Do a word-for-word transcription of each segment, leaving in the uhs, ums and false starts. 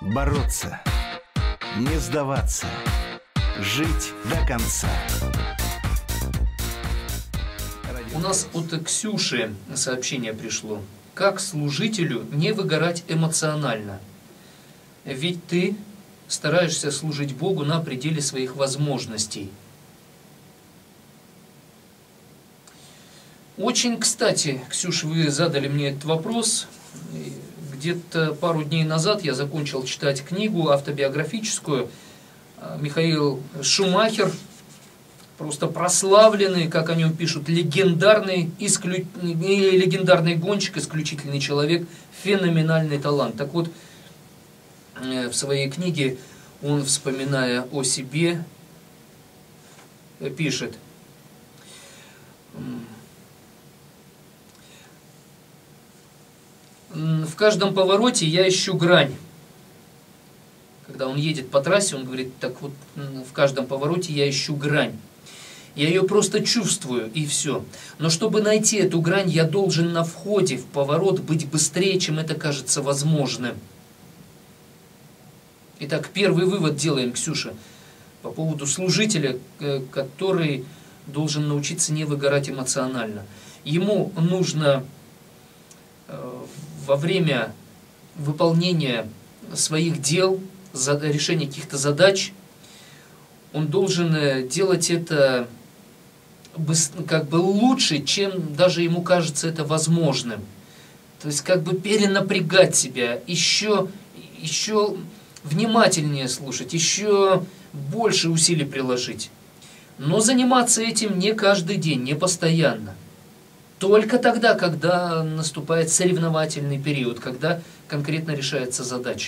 Бороться, не сдаваться, жить до конца. У нас от Ксюши сообщение пришло. Как служителю не выгорать эмоционально? Ведь ты стараешься служить Богу на пределе своих возможностей. Очень кстати, Ксюша, вы задали мне этот вопрос. Где-то пару дней назад я закончил читать книгу автобиографическую. Михаил Шумахер, просто прославленный, как о нем пишут, легендарный, исклю... легендарный гонщик, исключительный человек, феноменальный талант. Так вот, в своей книге он, вспоминая о себе, пишет: в каждом повороте я ищу грань. Когда он едет по трассе, он говорит: так вот, в каждом повороте я ищу грань. Я ее просто чувствую, и все. Но чтобы найти эту грань, я должен на входе в поворот быть быстрее, чем это кажется возможным. Итак, первый вывод делаем, Ксюша, по поводу служителя, который должен научиться не выгорать эмоционально. Ему нужно во время выполнения своих дел, решения каких-то задач, он должен делать это как бы лучше, чем даже ему кажется это возможным. То есть как бы перенапрягать себя, еще, еще внимательнее слушать, еще больше усилий приложить. Но заниматься этим не каждый день, не постоянно. Только тогда, когда наступает соревновательный период, когда конкретно решается задача.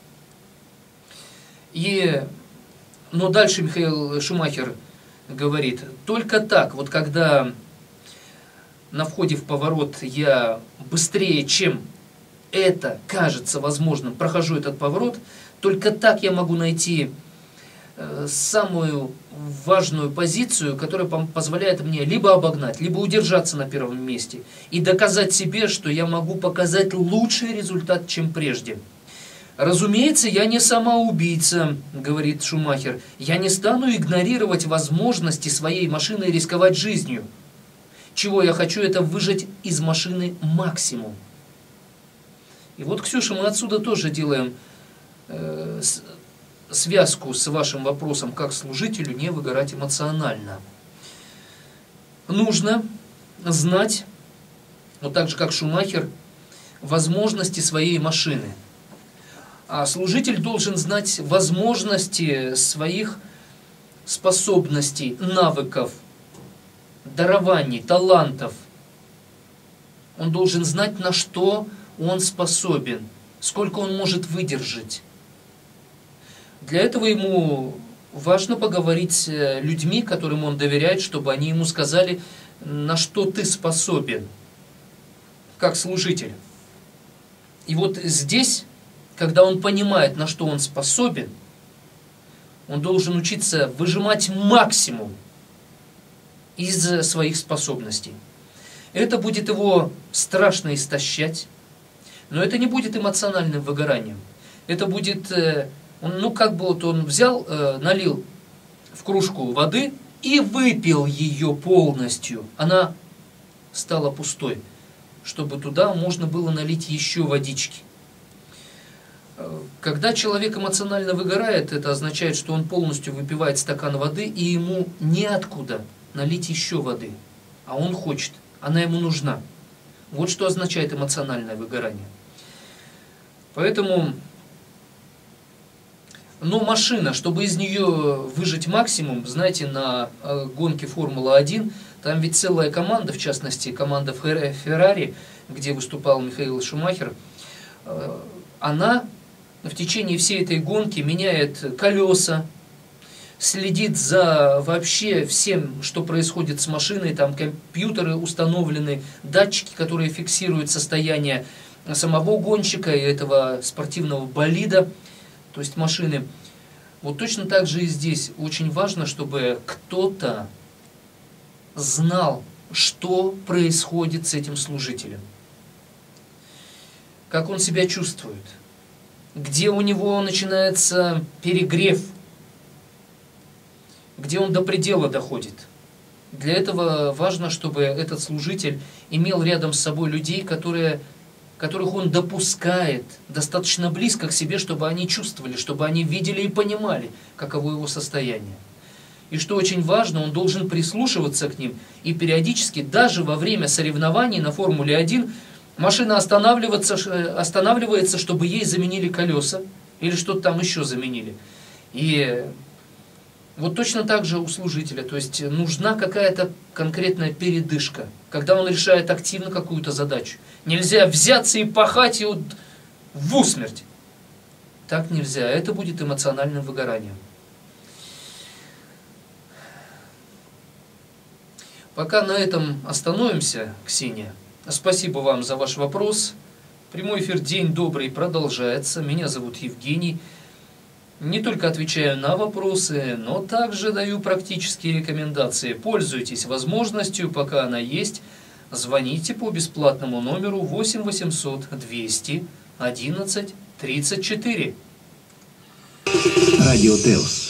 И, но дальше Михаил Шумахер говорит: только так, вот когда на входе в поворот я быстрее, чем это кажется возможным, прохожу этот поворот, только так я могу найти самую важную позицию, которая позволяет мне либо обогнать, либо удержаться на первом месте и доказать себе, что я могу показать лучший результат, чем прежде. Разумеется, я не самоубийца, говорит Шумахер. Я не стану игнорировать возможности своей машины и рисковать жизнью. Чего я хочу, это выжать из машины максимум. И вот, Ксюша, мы отсюда тоже делаем э, связку с вашим вопросом, как служителю не выгорать эмоционально. Нужно знать, вот так же как Шумахер, возможности своей машины. А служитель должен знать возможности своих способностей, навыков, дарований, талантов. Он должен знать, на что он способен, сколько он может выдержать. Для этого ему важно поговорить с людьми, которым он доверяет, чтобы они ему сказали, на что ты способен, как служитель. И вот здесь, когда он понимает, на что он способен, он должен учиться выжимать максимум из своих способностей. Это будет его страшно истощать, но это не будет эмоциональным выгоранием. Это будет... Ну, как бы вот он взял, э, налил в кружку воды и выпил ее полностью. Она стала пустой, чтобы туда можно было налить еще водички. Когда человек эмоционально выгорает, это означает, что он полностью выпивает стакан воды, и ему неоткуда налить еще воды. А он хочет, она ему нужна. Вот что означает эмоциональное выгорание. Поэтому... Но машина, чтобы из нее выжать максимум, знаете, на гонке Формула один, там ведь целая команда, в частности, команда Феррари, где выступал Михаил Шумахер, она в течение всей этой гонки меняет колеса, следит за вообще всем, что происходит с машиной, там компьютеры установлены, датчики, которые фиксируют состояние самого гонщика и этого спортивного болида, то есть машины. Вот точно так же и здесь очень важно, чтобы кто-то знал, что происходит с этим служителем, как он себя чувствует, где у него начинается перегрев, где он до предела доходит. Для этого важно, чтобы этот служитель имел рядом с собой людей, которые, которых он допускает достаточно близко к себе, чтобы они чувствовали, чтобы они видели и понимали, каково его состояние. И что очень важно, он должен прислушиваться к ним. И периодически, даже во время соревнований на Формуле один, машина останавливается, останавливается, чтобы ей заменили колеса или что-то там еще заменили. И вот точно так же у служителя. То есть нужна какая-то конкретная передышка, когда он решает активно какую-то задачу. Нельзя взяться и пахать и вот в усмерть. Так нельзя. Это будет эмоциональным выгоранием. Пока на этом остановимся, Ксения. Спасибо вам за ваш вопрос. Прямой эфир «День добрый» продолжается. Меня зовут Евгений. Не только отвечаю на вопросы, но также даю практические рекомендации. Пользуйтесь возможностью, пока она есть. Звоните по бесплатному номеру восемь восемьсот двести одиннадцать тридцать четыре. Радио Теос.